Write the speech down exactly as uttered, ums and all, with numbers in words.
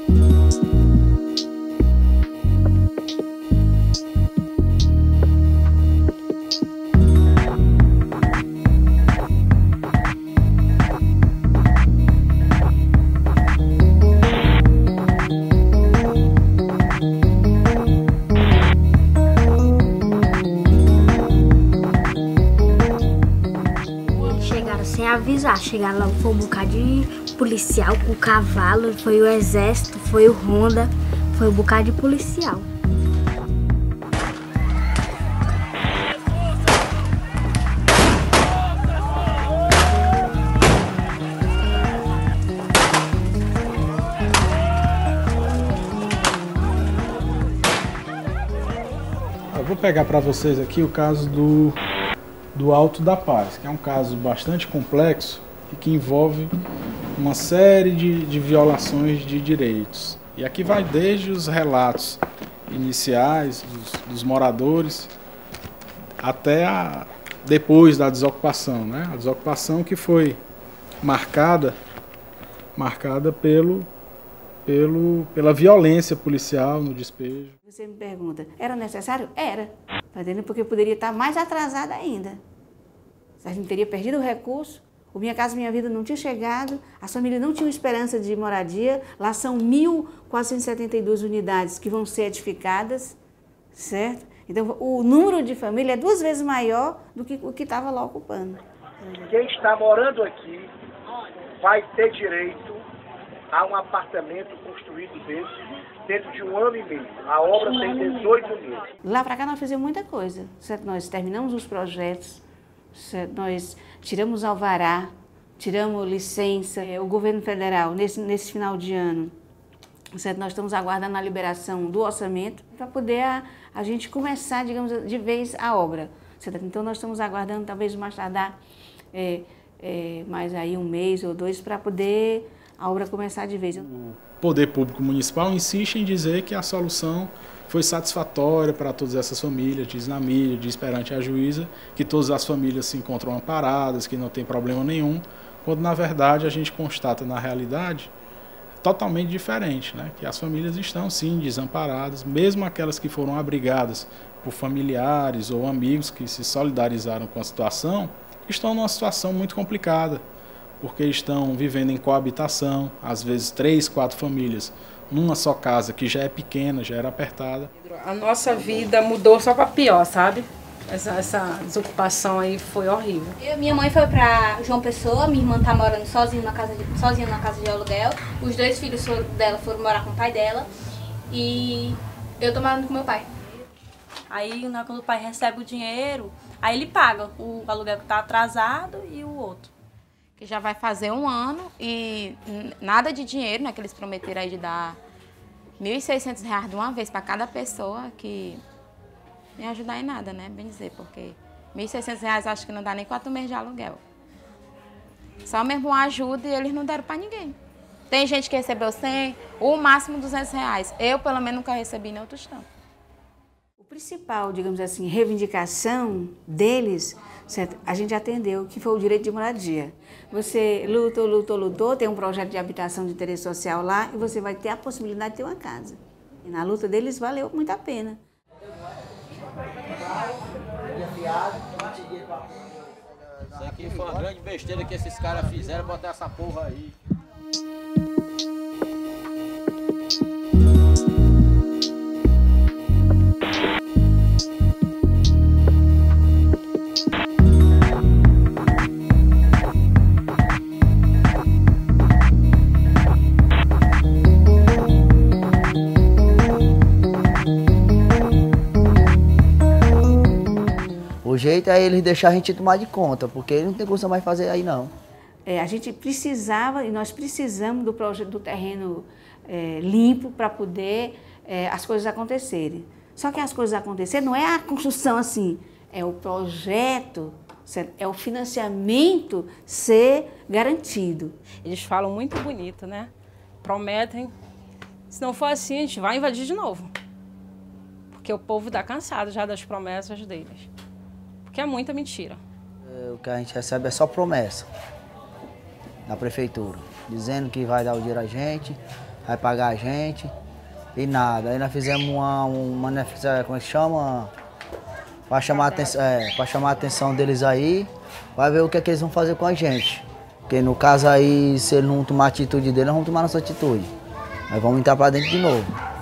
Sem avisar, chegaram logo, foi um bocado de policial com cavalo, foi o exército, foi o Honda, foi um bocado de policial. Eu vou pegar para vocês aqui o caso do do Alto da Paz, que é um caso bastante complexo e que envolve uma série de, de violações de direitos. E aqui vai desde os relatos iniciais dos, dos moradores até a, depois da desocupação, né? A desocupação que foi marcada, marcada pelo, pelo, pela violência policial no despejo. Você me pergunta, era necessário? Era. Tá entendendo? Porque poderia estar mais atrasada ainda. A gente teria perdido o recurso, o Minha Casa Minha Vida não tinha chegado, as famílias não tinham esperança de moradia, lá são mil quatrocentas e setenta e duas unidades que vão ser edificadas, certo? Então o número de família é duas vezes maior do que o que estava lá ocupando. Quem está morando aqui vai ter direito a um apartamento construído desse dentro de um ano e meio. A obra tem dezoito meses. Lá para cá nós fizemos muita coisa, certo? Nós terminamos os projetos, certo? Nós tiramos alvará, tiramos licença. O governo federal, nesse, nesse final de ano, certo? Nós estamos aguardando a liberação do orçamento para poder a, a gente começar, digamos, de vez a obra. Certo? Então nós estamos aguardando, talvez mais tardar é, é, mais aí um mês ou dois para poder a obra começar de vez. O Poder Público Municipal insiste em dizer que a solução foi satisfatória para todas essas famílias, diz na mídia, diz perante a juíza, que todas as famílias se encontram amparadas, que não tem problema nenhum, quando na verdade a gente constata na realidade totalmente diferente, né? Que as famílias estão sim desamparadas, mesmo aquelas que foram abrigadas por familiares ou amigos que se solidarizaram com a situação, estão numa situação muito complicada, porque estão vivendo em coabitação, às vezes três, quatro famílias, numa só casa que já é pequena, já era apertada. A nossa vida mudou só para pior, sabe? Essa, essa desocupação aí foi horrível. Eu, minha mãe foi para João Pessoa, minha irmã tá morando sozinha na casa de, sozinha na casa de aluguel. Os dois filhos foram, dela foram morar com o pai dela e eu tô morando com meu pai. Aí quando o pai recebe o dinheiro, aí ele paga o aluguel que tá atrasado e o outro. Que já vai fazer um ano e nada de dinheiro, né, que eles prometeram aí de dar mil e seiscentos reais de uma vez para cada pessoa, que nem ajudar em nada, né, bem dizer, porque mil e seiscentos reais acho que não dá nem quatro meses de aluguel. Só mesmo uma ajuda e eles não deram para ninguém. Tem gente que recebeu cem, o máximo duzentos reais. Eu, pelo menos, nunca recebi nem outro tostão. O principal, digamos assim, reivindicação deles, certo? A gente atendeu, que foi o direito de moradia. Você lutou, lutou, lutou, tem um projeto de habitação de interesse social lá e você vai ter a possibilidade de ter uma casa. E na luta deles valeu muito a pena. Isso aqui foi uma grande besteira que esses caras fizeram, botar essa porra aí. O jeito é eles deixar a gente tomar de conta, porque não tem coisa mais fazer aí não. É, a gente precisava e nós precisamos do projeto do terreno é, limpo para poder é, as coisas acontecerem. Só que as coisas acontecerem não é a construção assim, é o projeto, certo? É o financiamento ser garantido. Eles falam muito bonito, né? Prometem. Se não for assim, a gente vai invadir de novo. Porque o povo está cansado já das promessas deles. Porque é muita mentira. É, o que a gente recebe é só promessa da prefeitura, dizendo que vai dar o dinheiro a gente, vai pagar a gente e nada. Aí nós fizemos uma, uma como é que chama? Para chamar, atenção, é, pra chamar a atenção deles aí, vai ver o que é que eles vão fazer com a gente. Porque no caso aí, se eles não tomar a atitude deles, nós vamos tomar nossa atitude. Nós vamos entrar para dentro de novo.